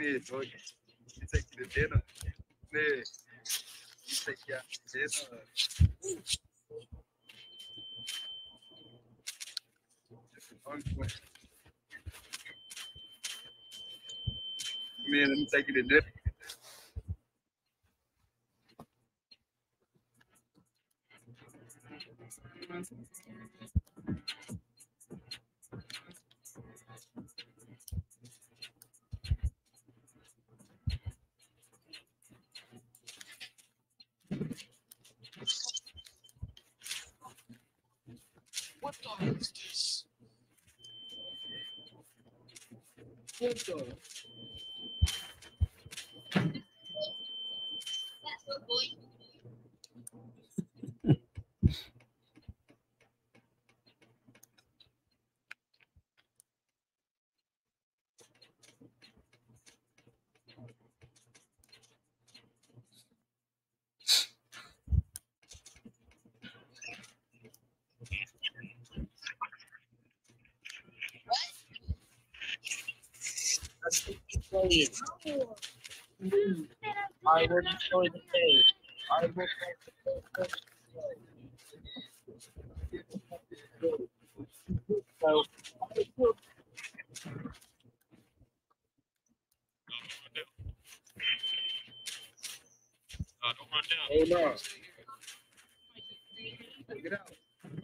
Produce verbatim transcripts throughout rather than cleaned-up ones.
Nee, so, isso aqui de dentro. Nee, isso aqui é dentro. Man, I'm taking it there. What the hell is this? What the? That's what you playing. I will destroy the page. I will destroy the page. So, I will Uh, don't run down. Hey, no. Get out.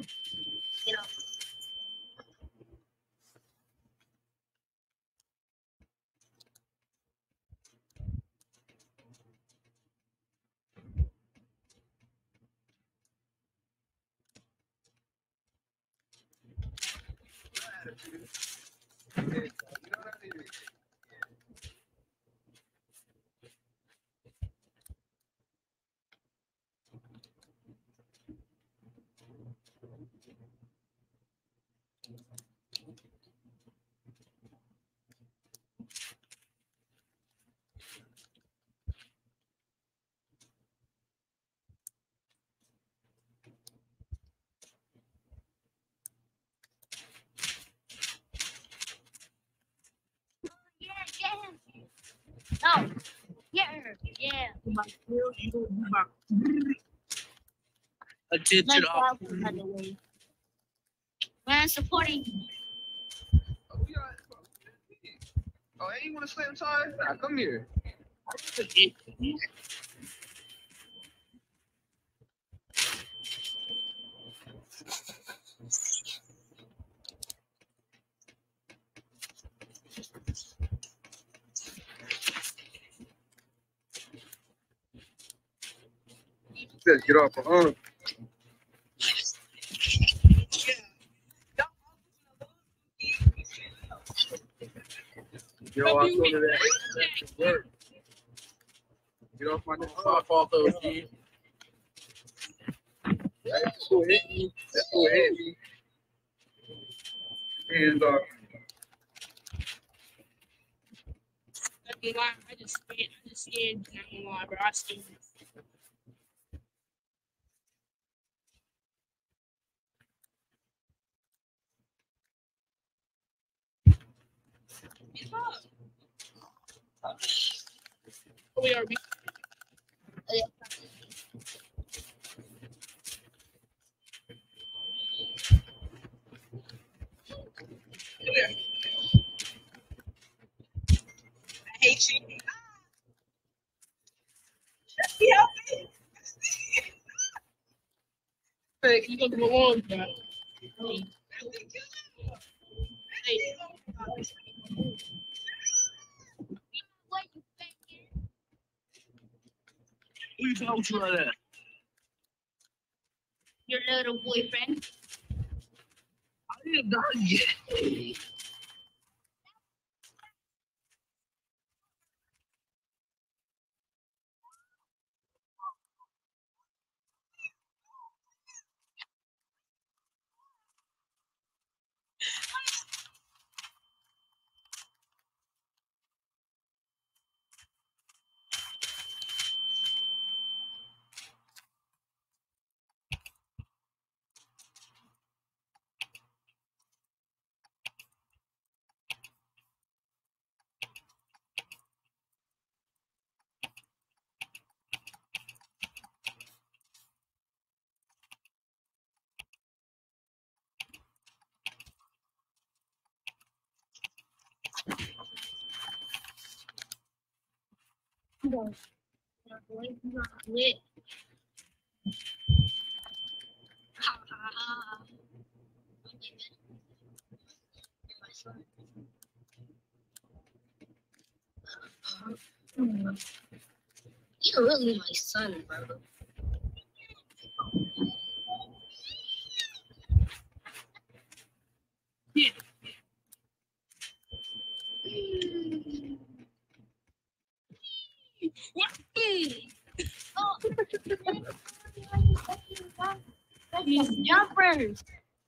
Hey, get out of here. Yeah, yeah. No. Yeah, yeah. attention Like off. that, by the way. Man, supporting. Oh, we got- oh, hey, you want to slam tie? Nah, come here. Says get off her arm. Yo, I told her that. That work. Get off my neck. My fault, O G. That's who hit me. That's who hit me. And uh, I just scared. I just scared. I'm not gonna lie, bro. I scared. We are. I hate you. Yeah. Hey, you gonna go on, bro? Hey. What you thinking? Who you talking to like that? Your little boyfriend. I didn't die yet. Lit. Ha ha ha. You're really my son, bro. Oh. These jumpers.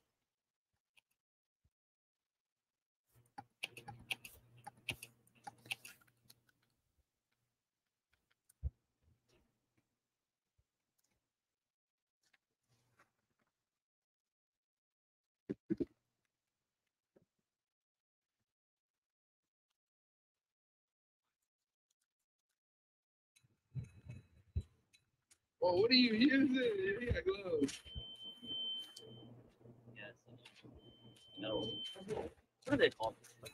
Oh, what are you using? You got gloves. Yes. No. What are they called?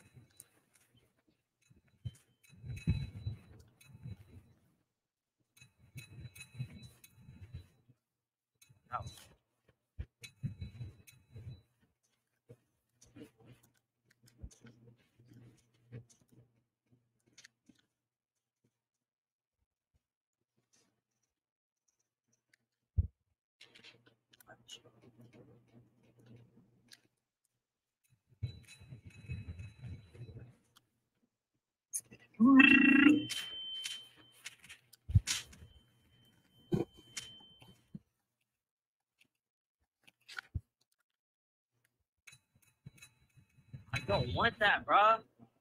I don't want that, bro.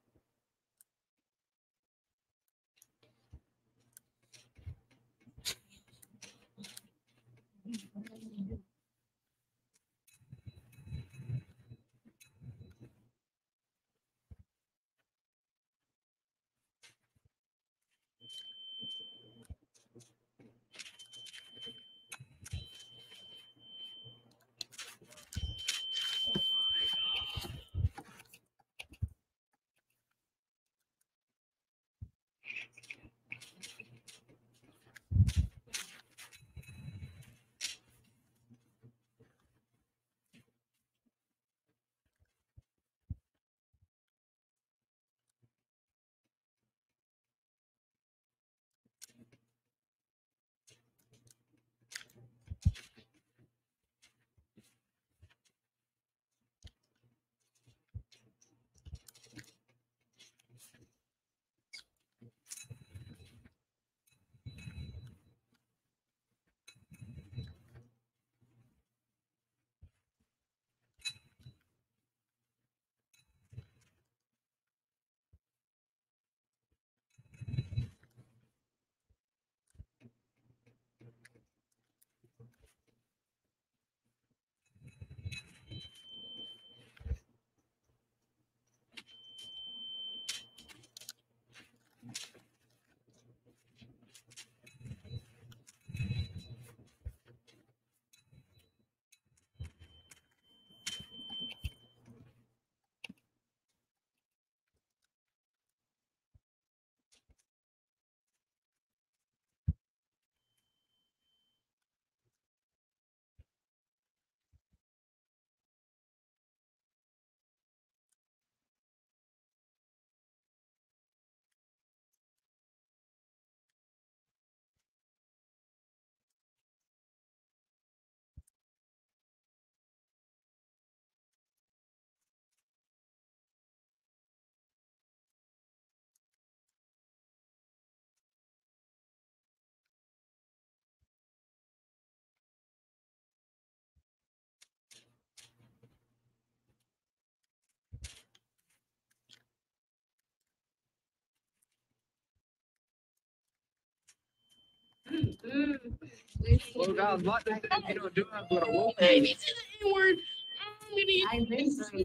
Well, guys, like this, if you don't do it, I'm gonna whoop Hey, you. this is the N word. I'm gonna use I think so.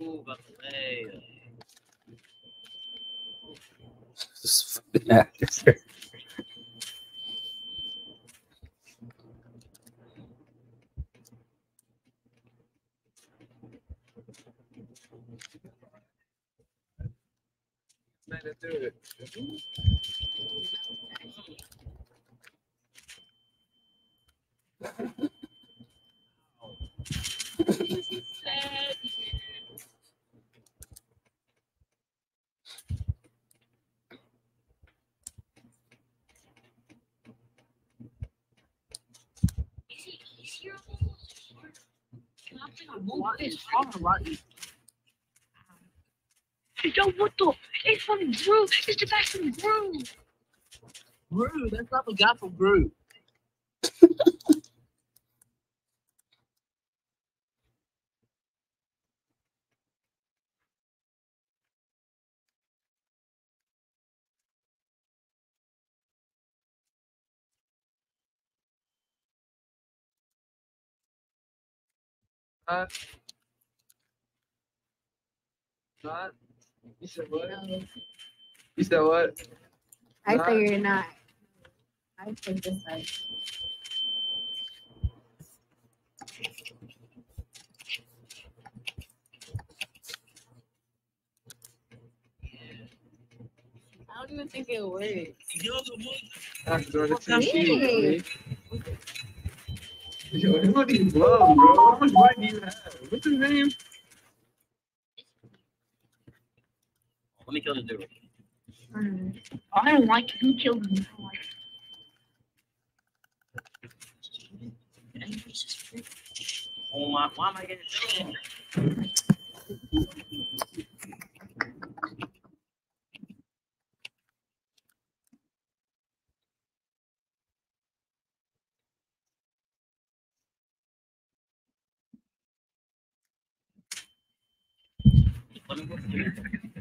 move out the way. This fucking actor. Man, let's do it. Is it easier almost? Can I think I'm more It's hard, right? Yo, what the? It's from Drew. It's the guy from Drew. Gru, that's not the guy from Gru. Uh, not. You said what? You said what? I Not- figure you're not. I think this side. I don't even think it works. I have to go to What's that T V. mean? Yo, who are these gloves, bro? How much money do you have? What's his name? Let me kill the dude. Mm. I don't like who killed me. Oh my, why am I getting killed? Let me go through.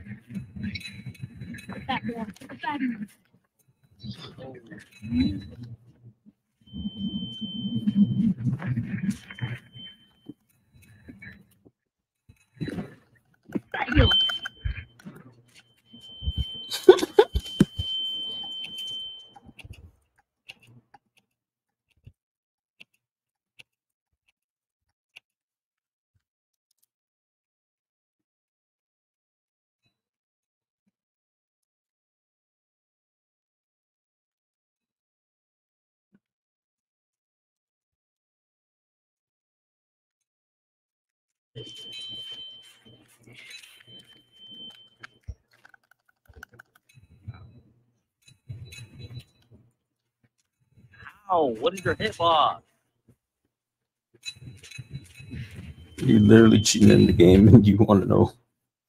That one. That one. That you. Ow, what is your hitbox? You literally cheating in the game and you want to know.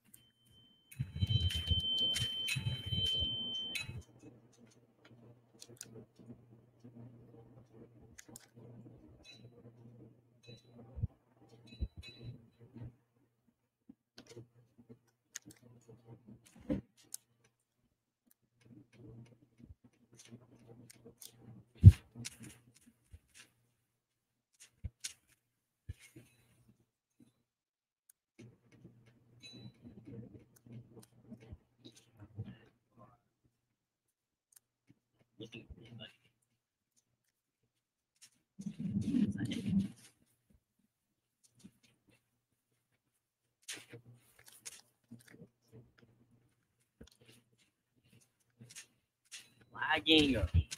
Lagging.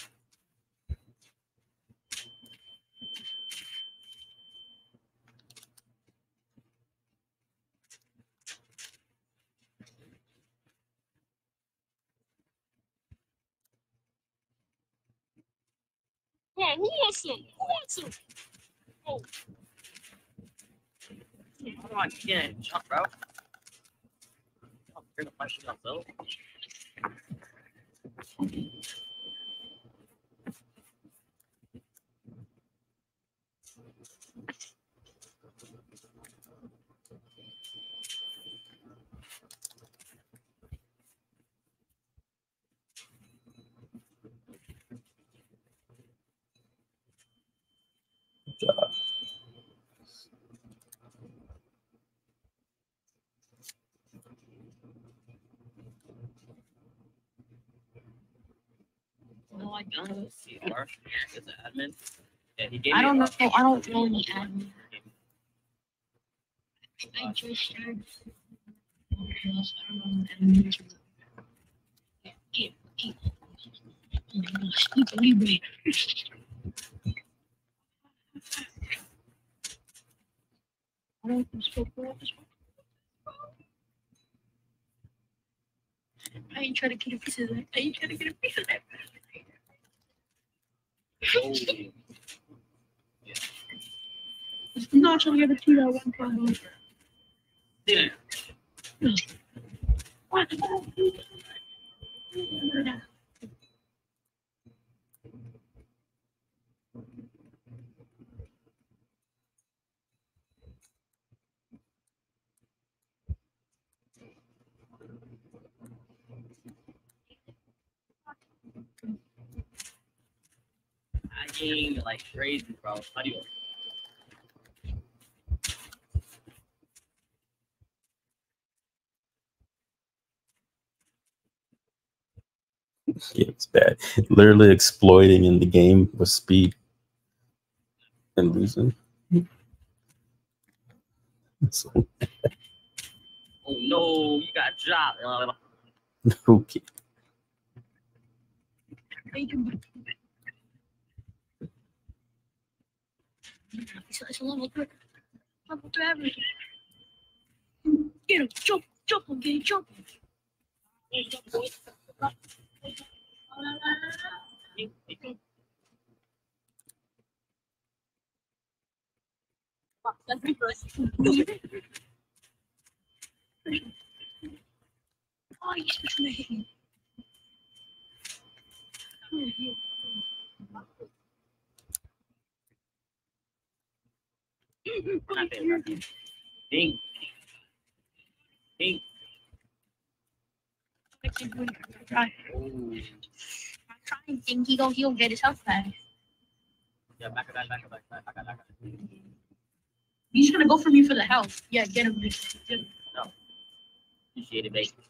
Yeah, who wants some? Who wants some? Oh, How do I get it? Jump, bro. I'm gonna punch you myself. Good job. like uh, C R as an admin. Yeah, he gave I me don't a- know. I don't know any admin. I just started. Because I don't know any admin. Yeah, keep, keep. Stupid Libre. I don't think so. I ain't trying to get a piece of that. I ain't trying to get a piece of that. Oh, I'm not trying to get a piece of that one problem. yeah. What? I gained like crazy, bro. How do you? Yeah, it's bad. Literally exploiting in the game with speed and losing. So, Oh no, you got dropped. Uh, okay. It's, it's a level three. Level three everything. Get him. Jump. Jump him. Get him. Jump him. That's me first. Oh, he's just gonna hit me. not bad, bro. Ding. Ding. Try. Oh, I'm trying to think he go, he'll get his health back. yeah, back of that, back of that, back of that, back of that. He's gonna go for me for the health. Yeah, get him. Get him. Appreciate it, mate.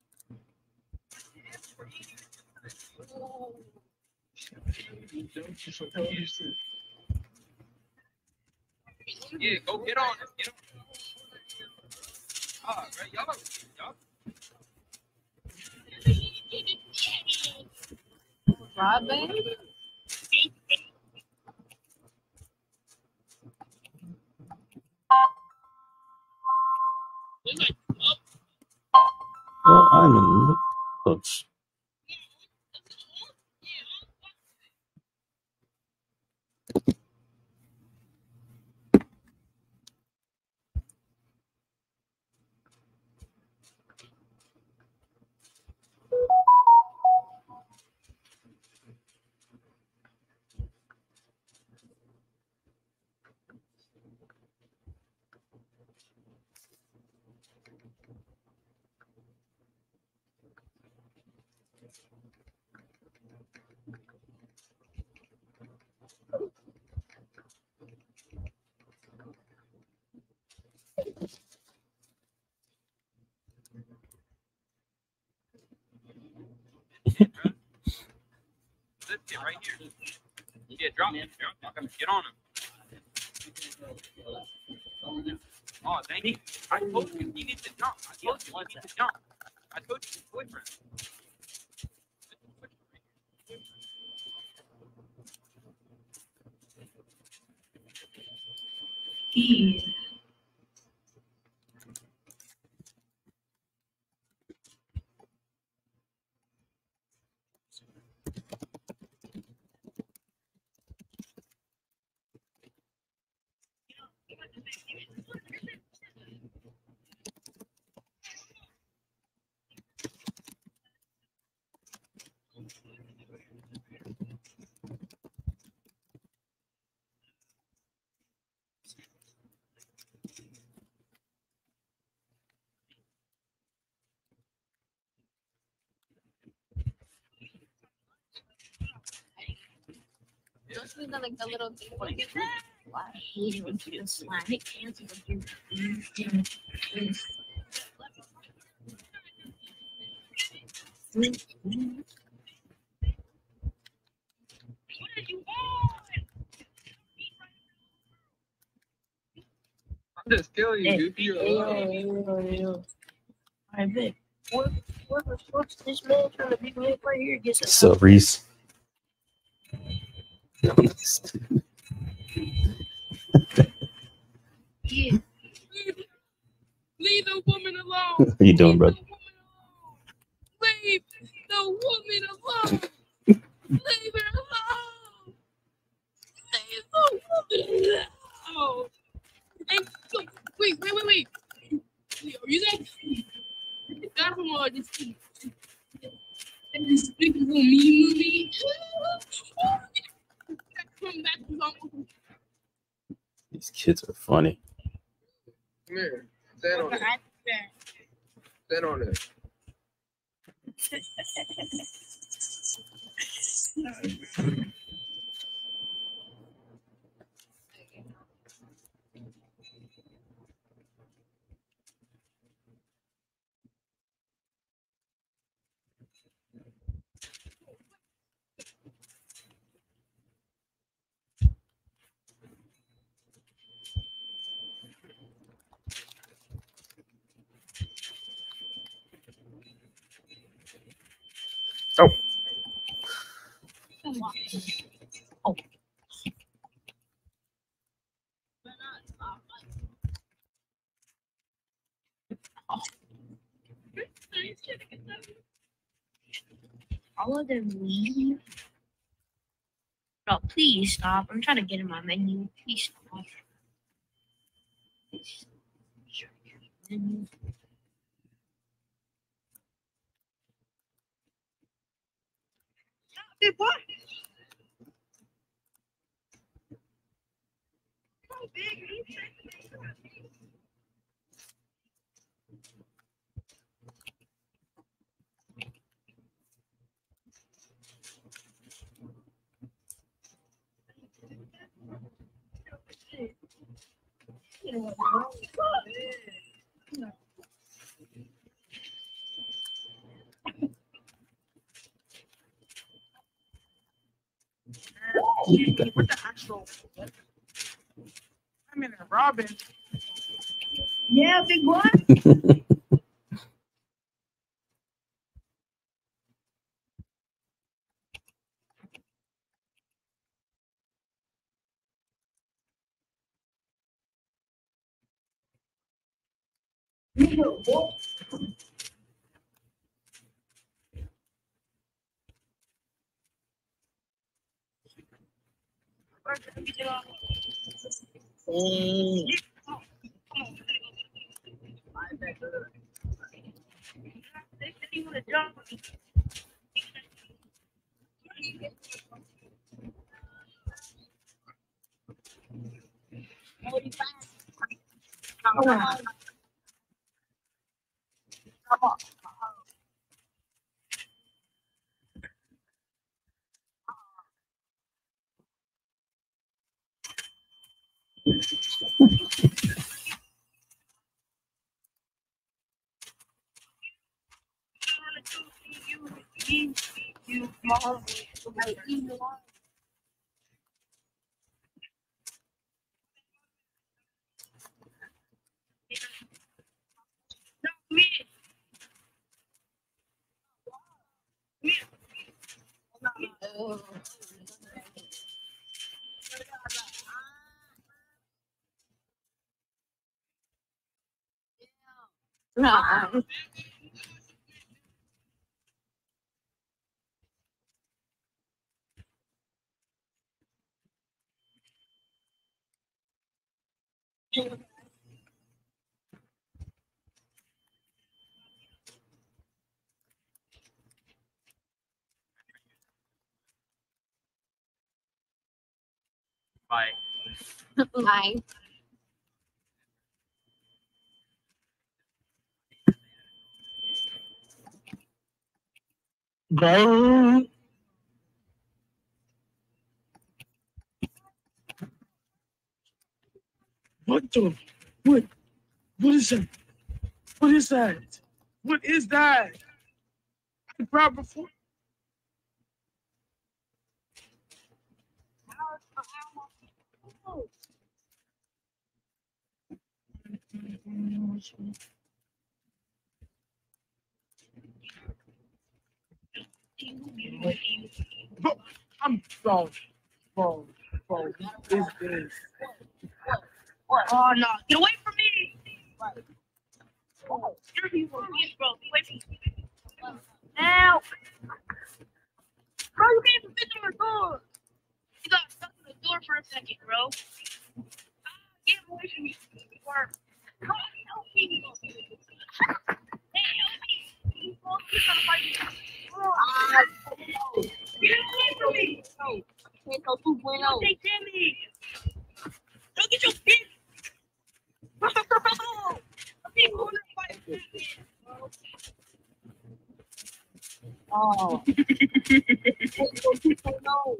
Yeah, go get on it. Get on. Ah, right, y'all. Y'all. Robin? Well, I'm in Oops. Sit it right here. Yeah, drop him. Drop him. Get on him. Oh, thank you. I told you he needs to jump. I told you he needs to jump. I told you his boyfriend. Yeah. Don't you know, like the little thing? Why? I hate it when people slime. It cancels the just killing you, Hey, Goofy. You're hey, yo, alive. hey, yo, hey, yo. I bet. What, what the fuck's this man trying to beat me up right here? Gets So Reese. Yeah. Leave the woman alone. How you doing, brother? Leave the woman alone. Leave her alone. Leave the woman alone. And so, wait, wait, wait, wait. Wait, are you there? That from all this this big little me movie. Come back to home. These kids are funny. Come here. Stand on it. Stand on it. Oh. Oh. All of them leave. Bro, please stop. I'm trying to get in my menu. Please stop. Menu. Hey, what? How big are you trying to make? What the actual? I'm in a Robin. Yeah, big boy. No. Bye. Bye. Go. What the? What? What is that? What is that? What is that? I brought before. I'm so, bro, bro, this is. Oh no! Get away from me! Oh, you're evil, bro. Get away from me. Now, bro, you can't even fit through the door. You got stuck in the door for a second, bro. Get away from me. Or, come on, help me. Hey, help me. You both keep trying to fight me. Ah, get away from me. Pinto two point oh. Don't take damage. Don't get your bitch. Bro, people want to fight me. Oh. Pinto two point oh.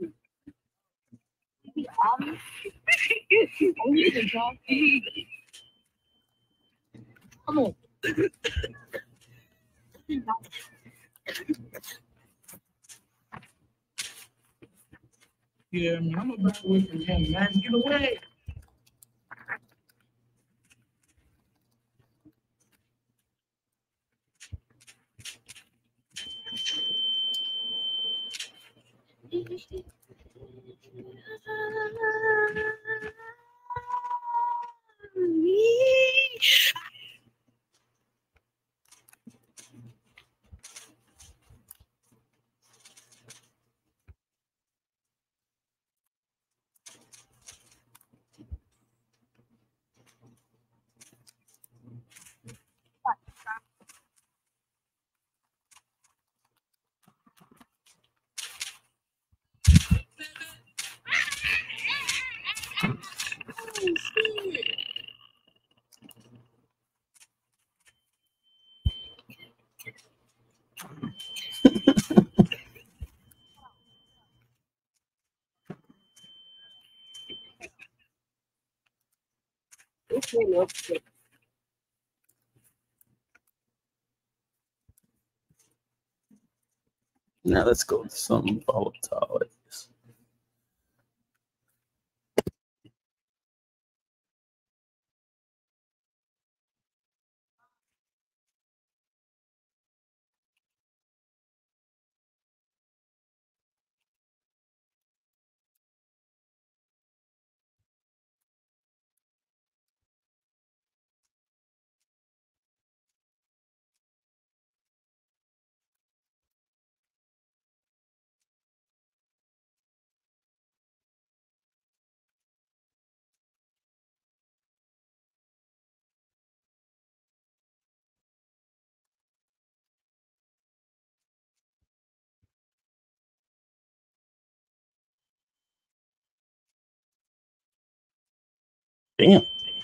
Um, oh, you can talk. Come on. Yeah, man, I'm about to wait for him, man. Get away. Now let's go with some volatile. I guess. Damn.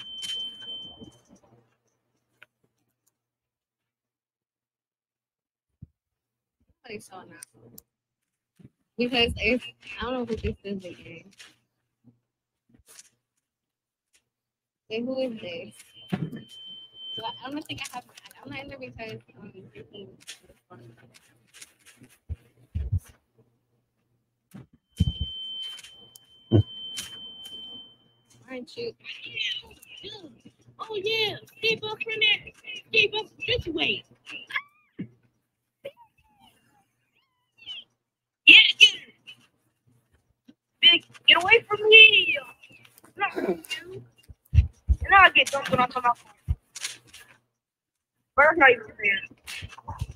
I saw now. Because if I don't know who this is again. Say who is this? So I don't think I have. I'm not in there because um. thinking it's fun. Aren't you? Oh yeah, keep up in there. Keep up this way. Yeah, get her. Big, get away from me. Not you. And now I get dumped when I come out. Bird's not even there.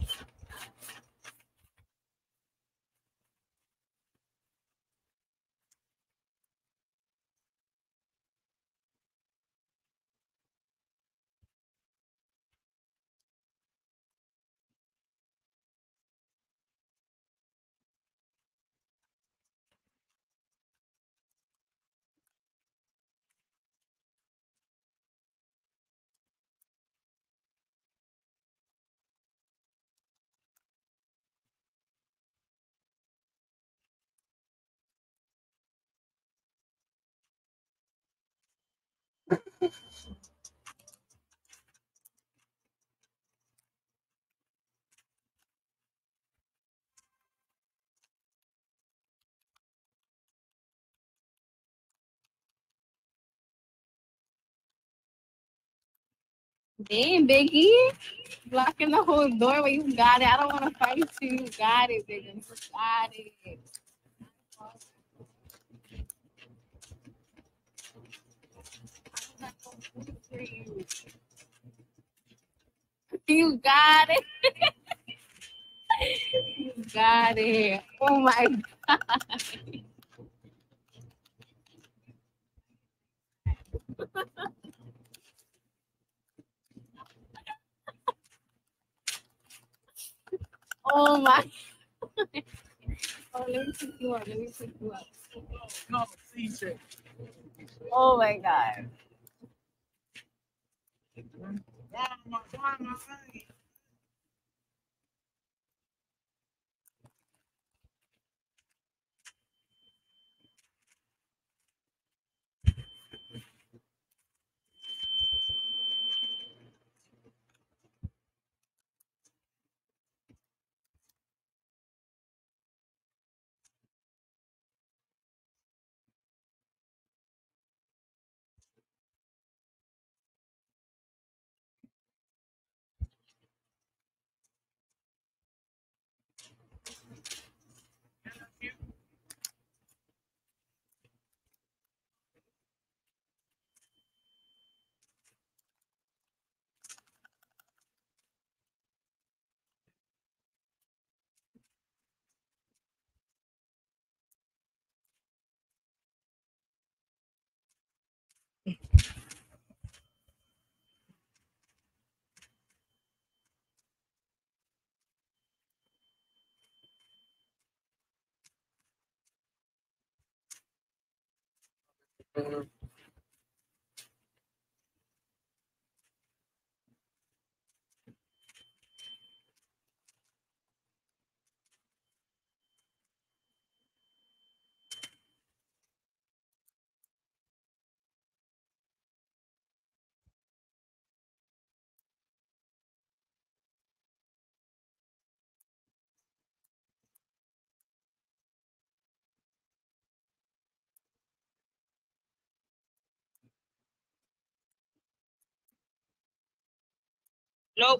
Damn, Biggie. Blocking the whole doorway. You got it. I don't want to fight you. You got it, Biggie. You got it. You got it. You got it. Oh my God. Oh my. Oh, let me pick you up. Let me pick you up. No, C J. Oh my God. Why am I, why am I saying? Nope.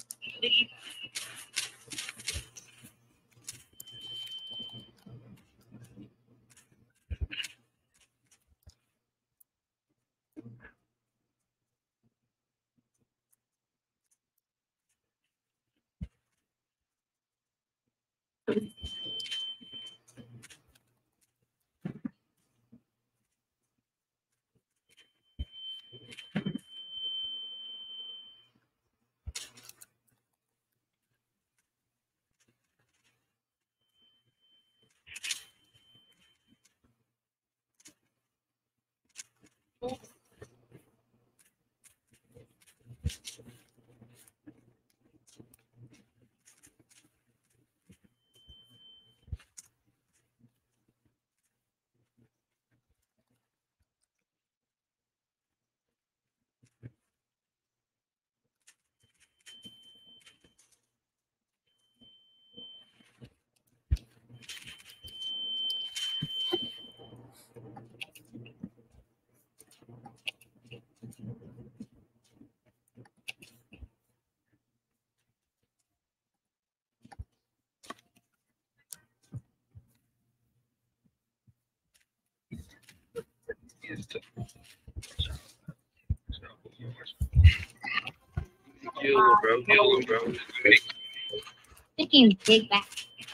Kill it, bro. Kill it, bro. Freaking big back.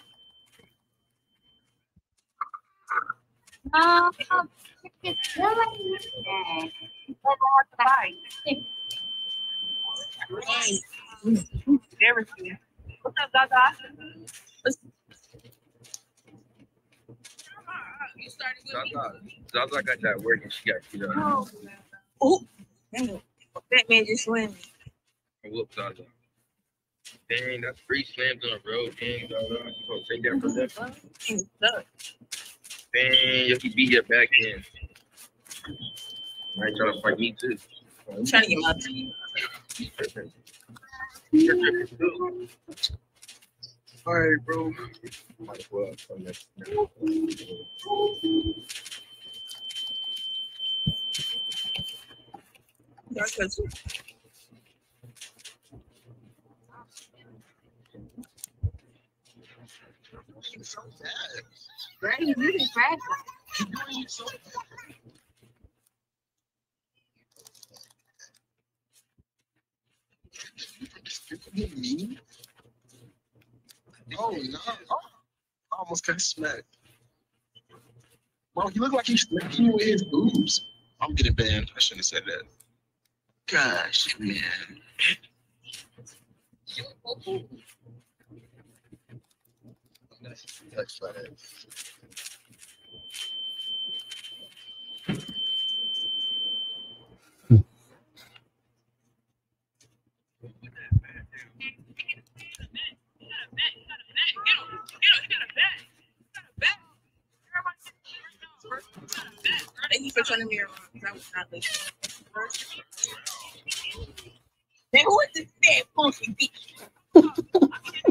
No, it's really bad. Everything. What's up, Gaga? You started with me? Zaza, Zaza got that work and she got beat up. Oh. Oh. That man just went. I whooped Zaza. Dang, that's three slams in a row. Dang, Zaza. You gonna take that from them? Dang, yo, he beat your back in. Might try to fight me too. I'm trying to get my team. All right, bro. Might as well come next. That's good. so bad. Right? He's really fast. You're doing it so bad. You're mean. Oh no! Oh, I almost got smacked. Bro, he looked like he's smacking you with his boobs. I'm getting banned. I shouldn't have said that. Gosh, man. That's funny. Thank you for turning me around. That was not listening. Man, who is this fat funky bitch?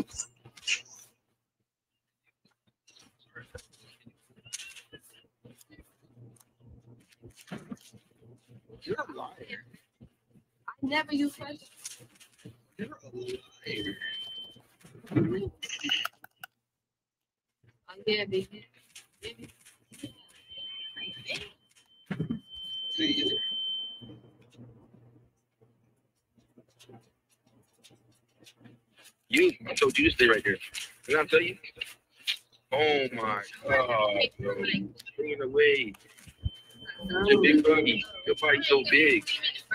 You're a liar. I never use pressure. You're a liar. Oh, yeah, baby. See, You, I told you to stay right there. Did I tell you? Oh my god, bro. Stay in the way. You're big buggy. Your body's so big.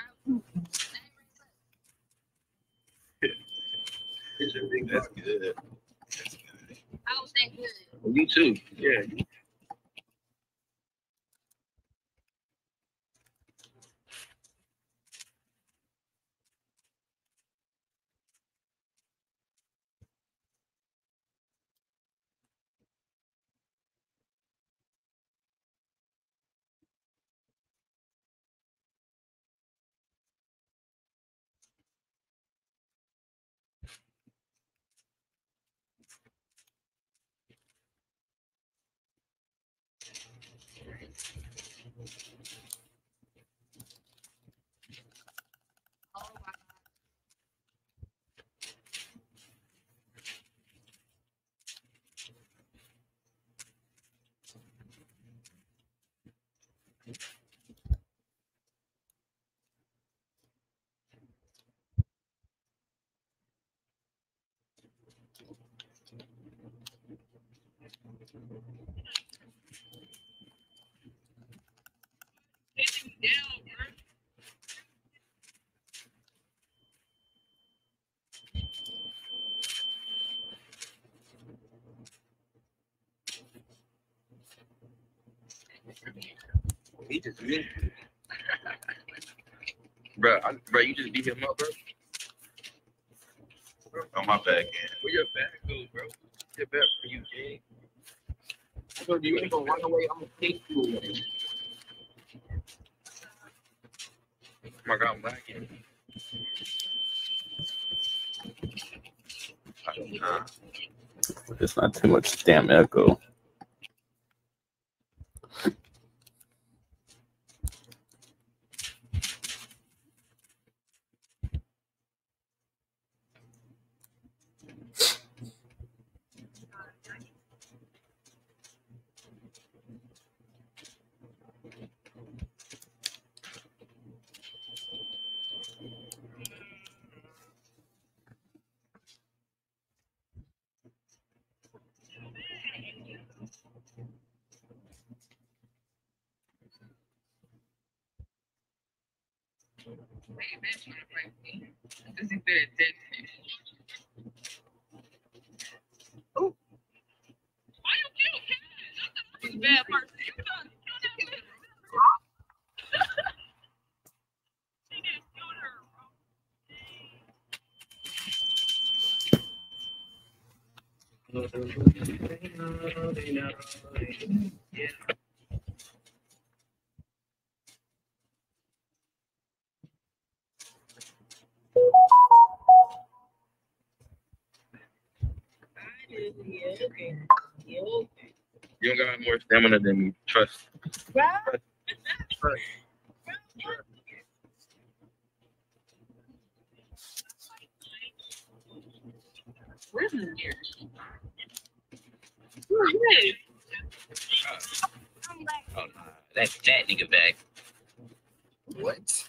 It's a big that's buggy. good. That's good. I was that good. You too. Yeah. Oh, my He just did. Bro, I, bro, you just beat him up, bro. On my back end. Where your back go, bro? Your back for you, King. I told you you ain't gonna run away. I'm gonna take you away. Oh my god, I'm lagging. Nah. It's not too much damn echo. Bad person. Yeah, okay. Yeah, okay. You don't got more stamina than me. Trust. Bro, Trust. Trust. where's the nearest? Hey, Oh, nah, that's that nigga back. What?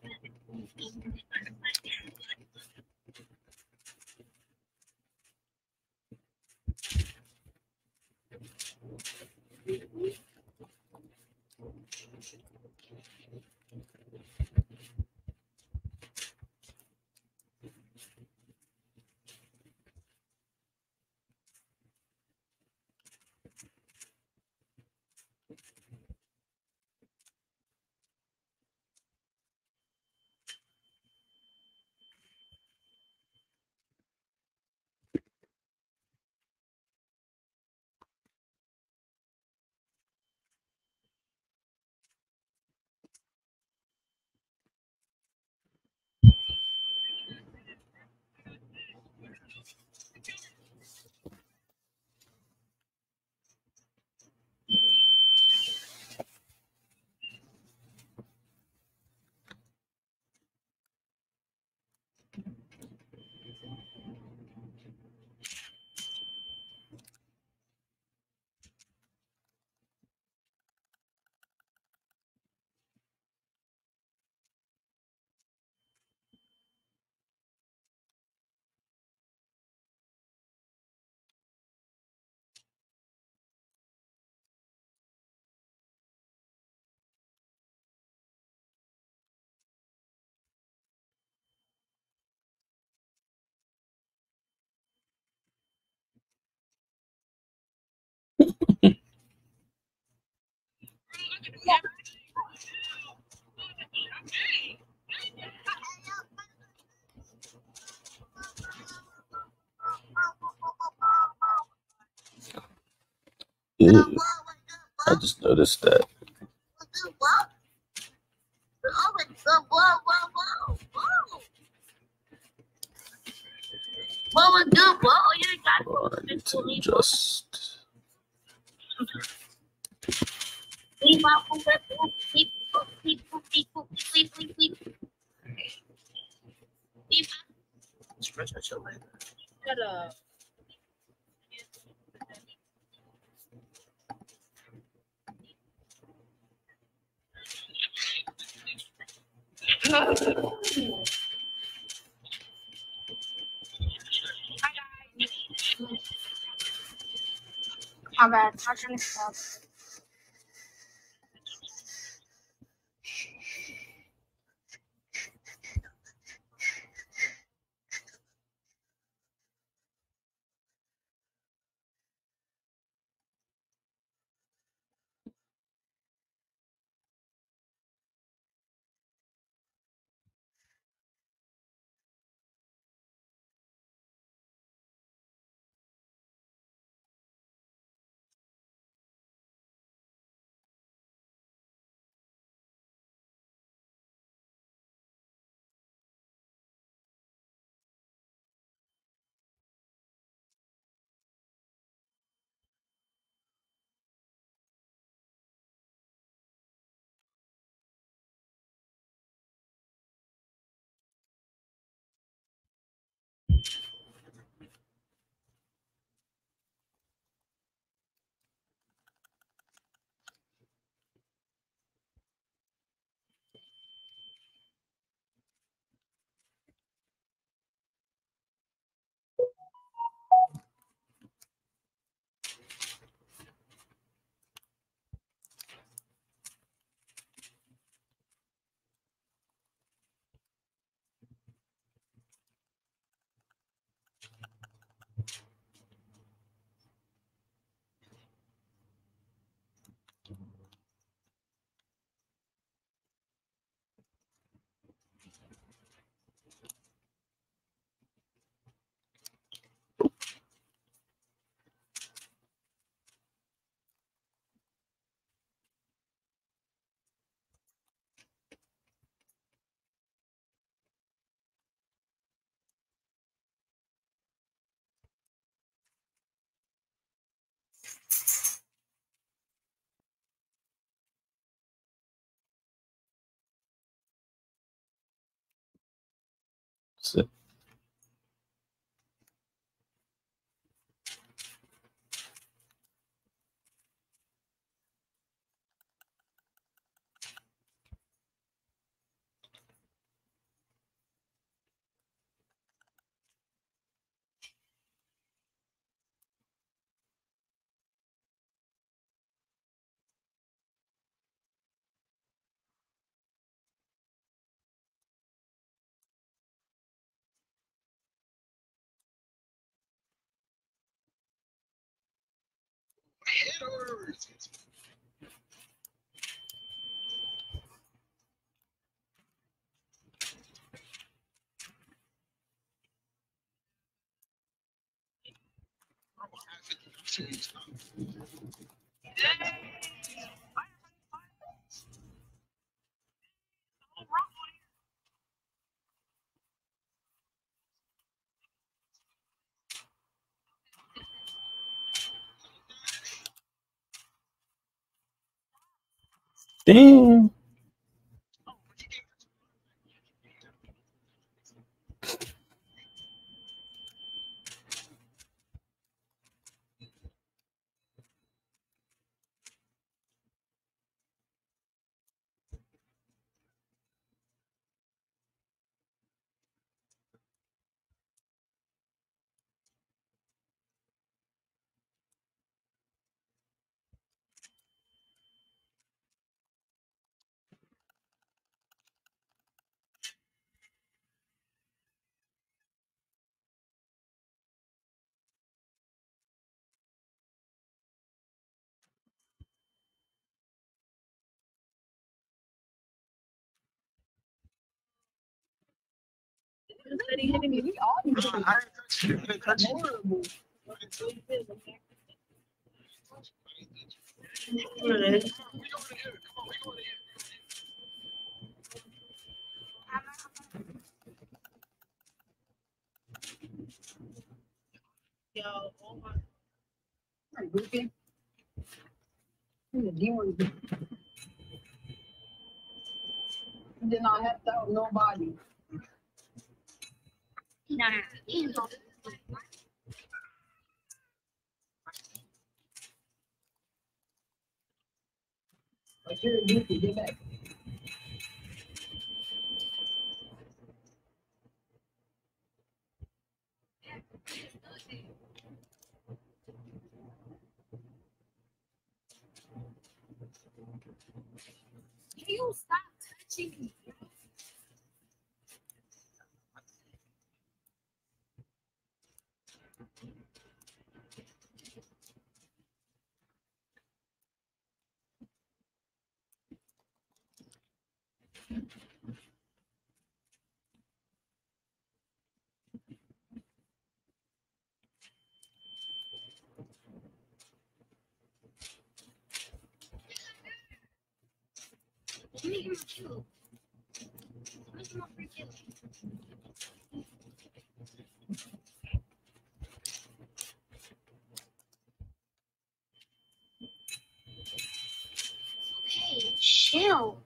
Ew. I just noticed that. what was good, bro? You ain't got Hold on, I need to adjust. Beep, bop, boop, boop, boop, beep, boop, beep, boop, beep, boop, beep, beep, beep, beep. Beep. Stretch out your leg. Shut up. My bad. Touching the stuff. So, haters. Damn. I didn't touch you. I didn't touch you. Yo, oh my. Hey, Goofy. You did not have to help nobody. Nah, you know. But you're a Goofy, get back. Can you stop touching me? Let me hear my kill. Let me hear my free kill. Okay, chill.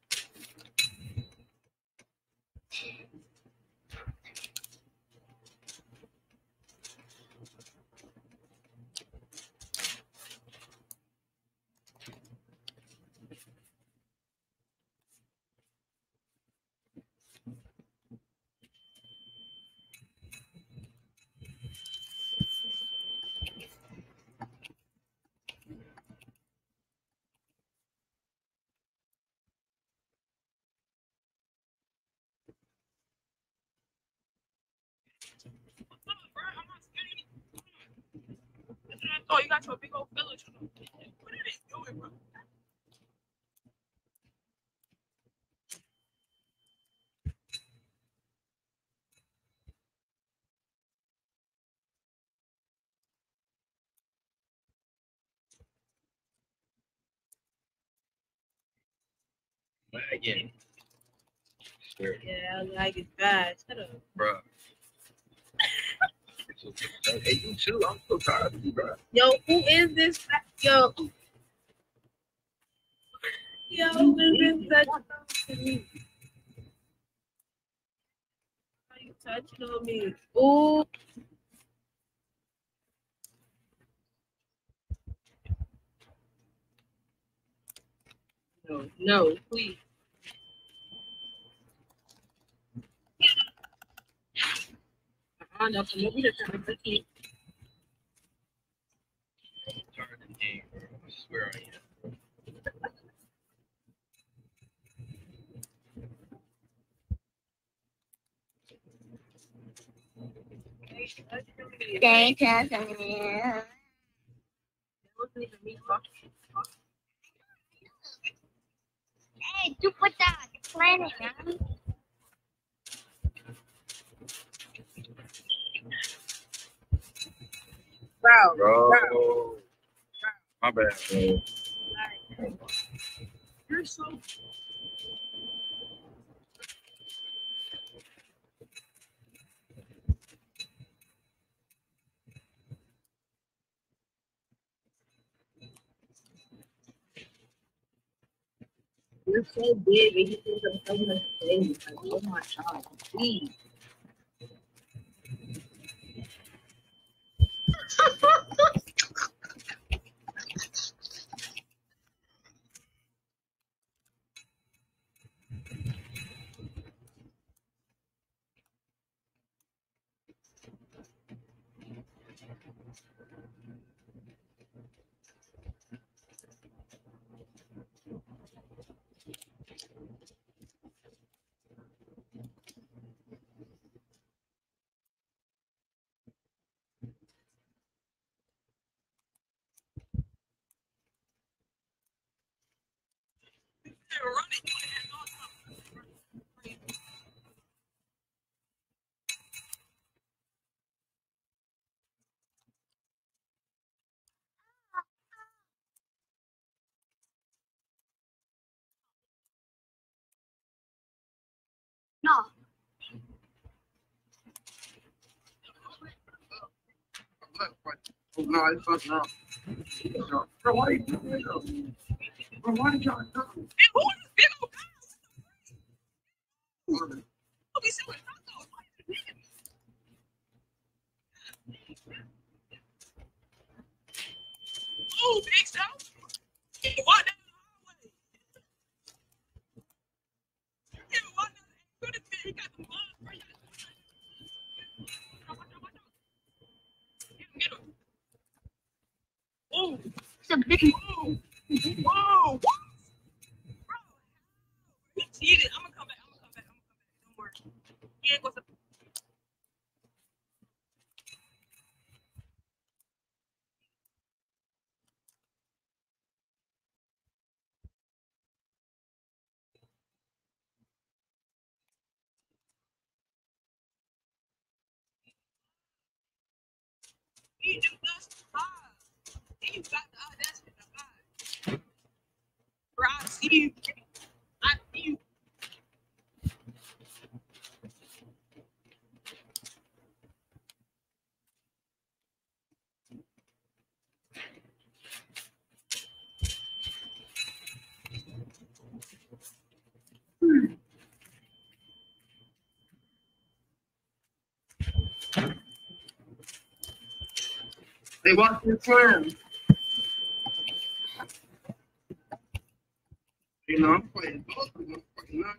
Oh, you got your big old village. What are they doing, bro? Again. Swear. Yeah, like it's bad. Shut up. Bro. Hey, you too. I'm so tired of you, bro. Yo, who is this? fa- Yo. Yo, who is this that to me? Why you touching on me? Ooh. No, no, please. Uh-uh, no, come over here, come over here. I'm tired of the game, bro. I swear I am. Thank you. Hey, you put that planet, man. Bro, Bro. My bad, bro. you're so. You're so big and you think I'm so much baby. Like, oh my god, please. No. No, it's fucking wrong. Bro, why are you doing that? Bro, why did y'all do Man, who is this big old guy? it? Who be selling tacos? Why is it big? Oh, big stuff. Yeah, why down the hallway? Yeah, why down the hallway? He got the blood. Bro, you gotta- watch out, watch out. Get him, get him. Oh, It's a big whoa, whoa, what? Bro, he cheated. I'm gonna come back. I'm gonna come back. I'm gonna come back. Don't worry. He ain't gonna. He just does hide. He got the audacity to hide. Bro, I see you. I see you. They watch your friends. You know, I'm playing both of them. Fucking nuts.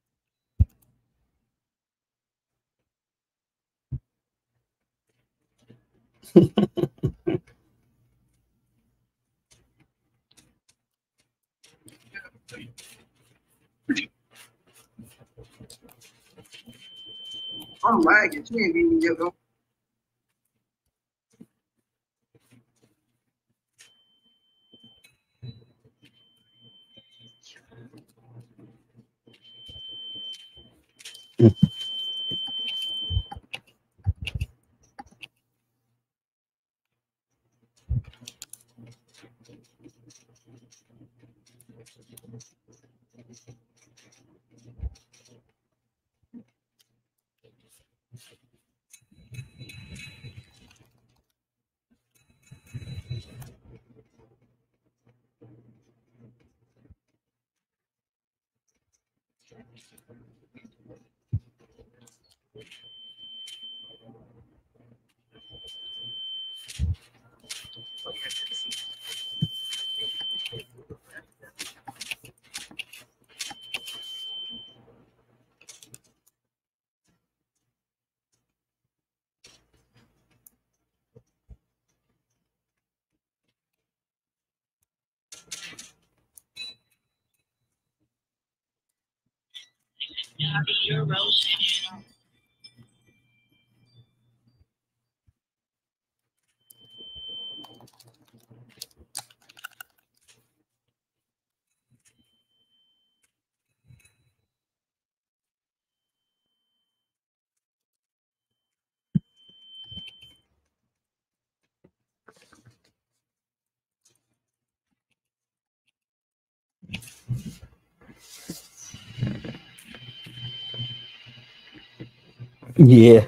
I'm lagging. She ain't even yet go. Yeah.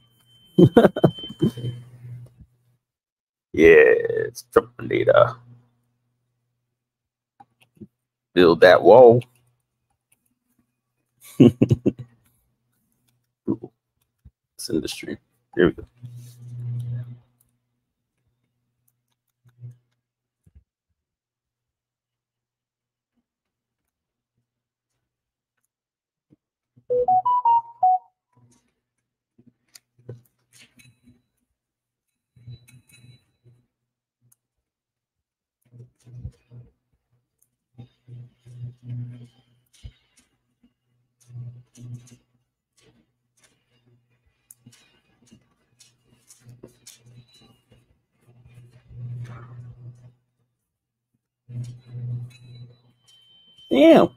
Yeah, it's Terminator. Build that wall. Ooh, it's industry. There we go. Damn.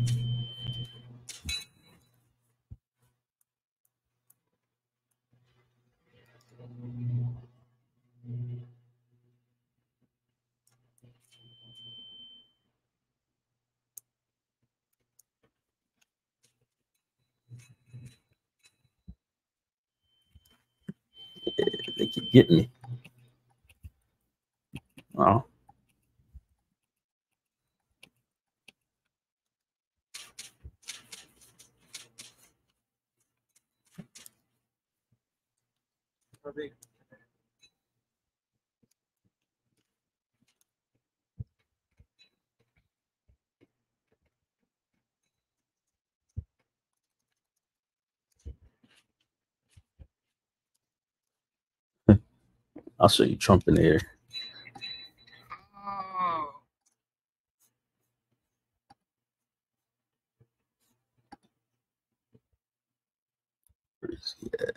They keep getting me. Oh. I'll show you Trump in the air. Oh. Where is he at?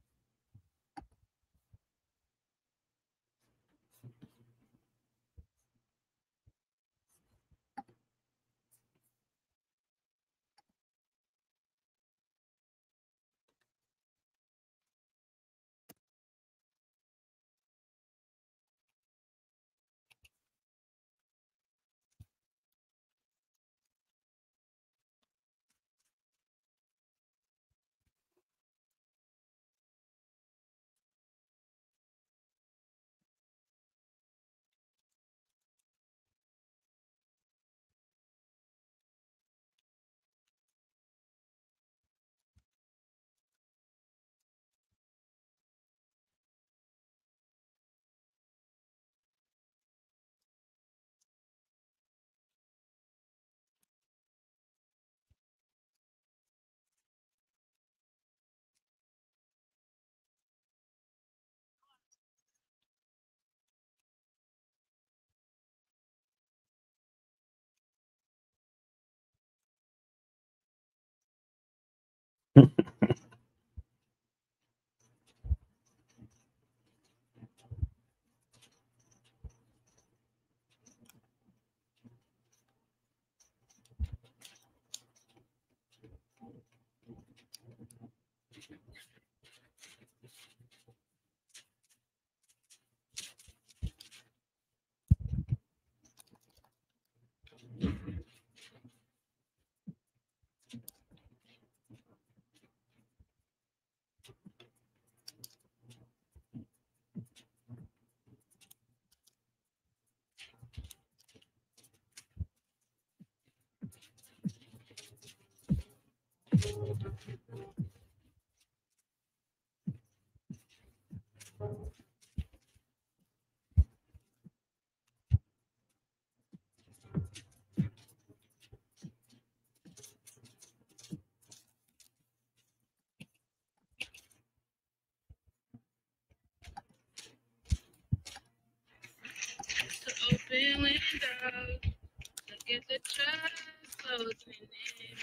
To open window, look at the trash closing in.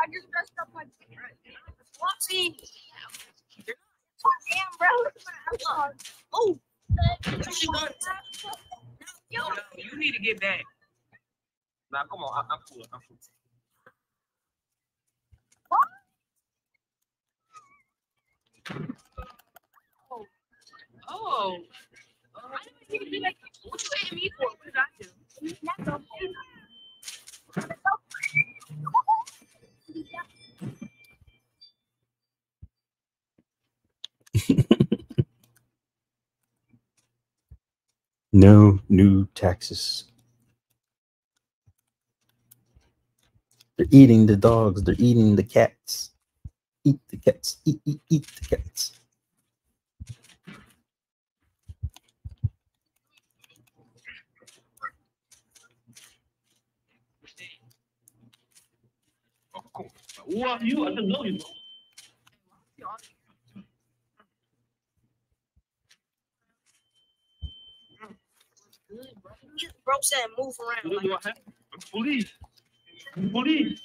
just dressed up like Fluffy. Damn, bro. Look at my outfit. Oh. Yo. No, you need to get back. Nah, come on. I, I'm cool. I'm cool. Oh. I didn't even like, what you hitting me for? What did I do? That's okay. No new taxes. They're eating the dogs. They're eating the cats. Eat the cats. Eat, eat, eat the cats. Oh, cool. Who are you? I don't know you. Bro said move around. What do I have? I'm police. I'm police.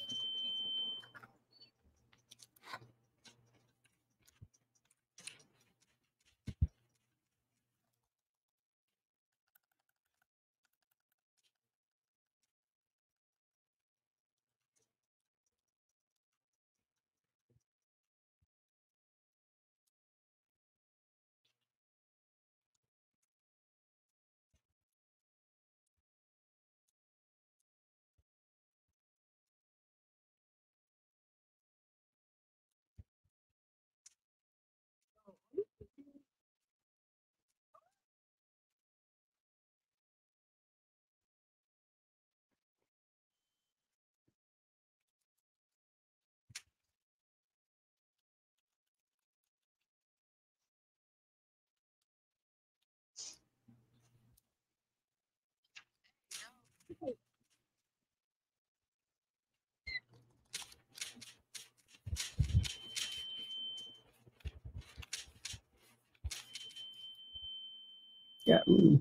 Yeah. mm.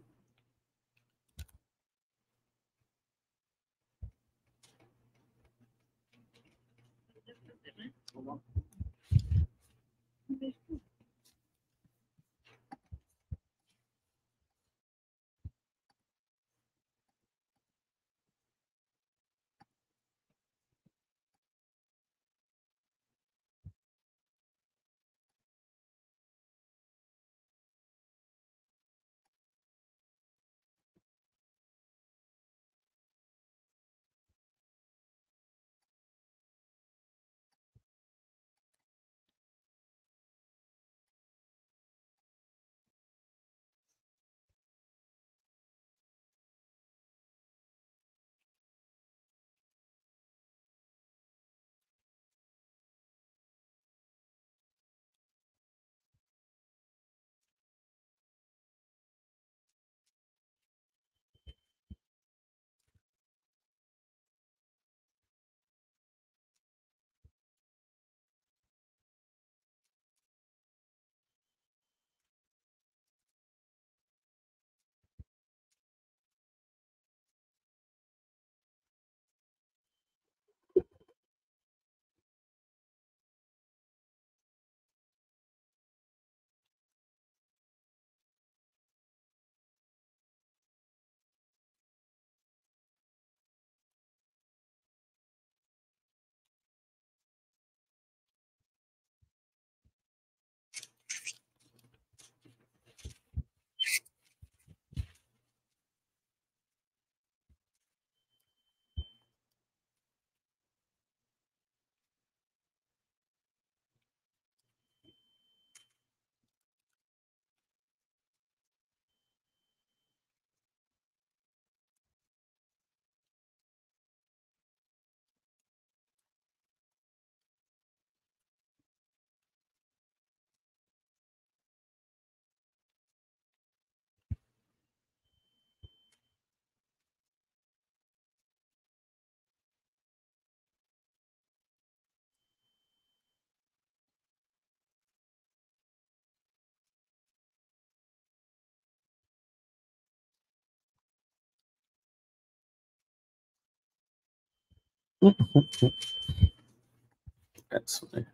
That's funny.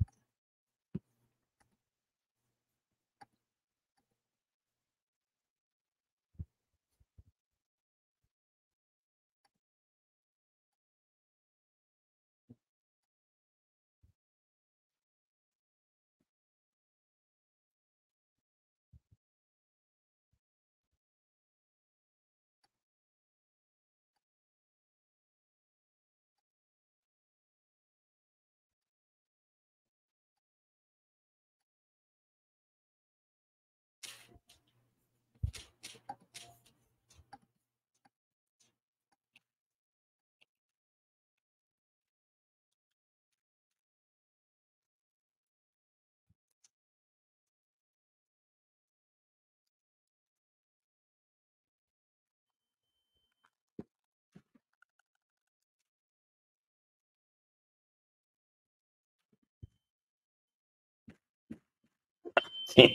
Damn.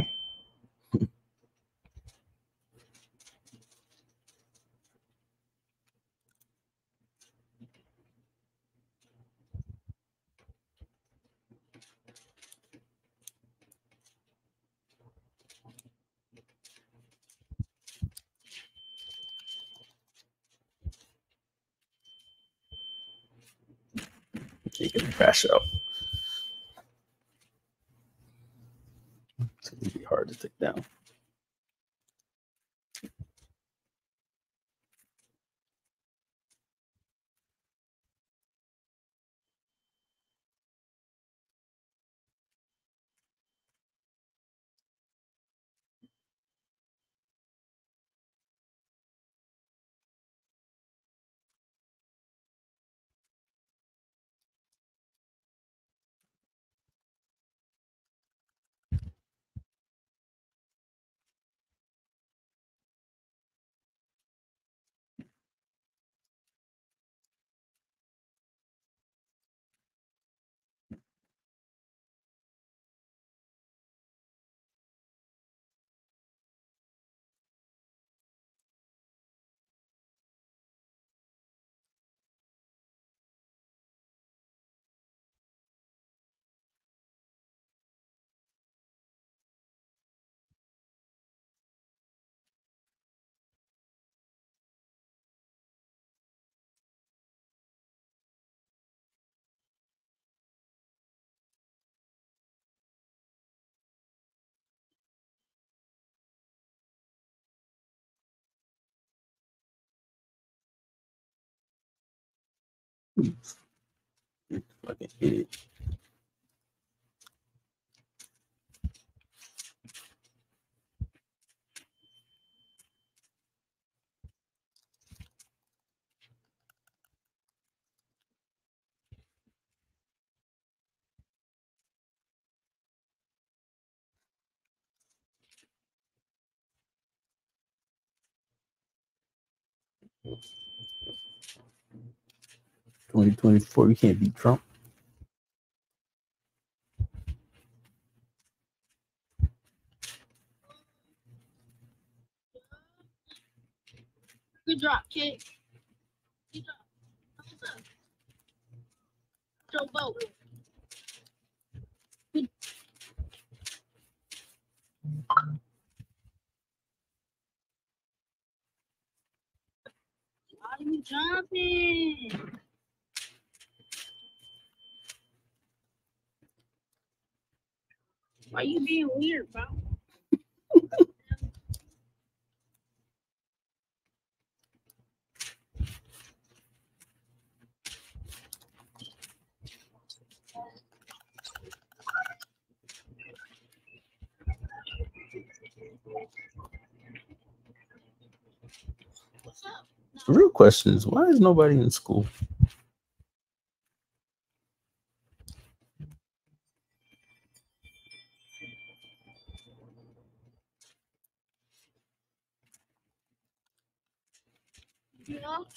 You can crash out. It's gonna be hard to take down. Fucking idiot. twenty twenty-four, you can't beat Trump. Good drop, kid. Good drop. What's up? Joe Boat. Why are you jumping? Why you being weird, bro? What's up? The real question is, why is nobody in school? You know?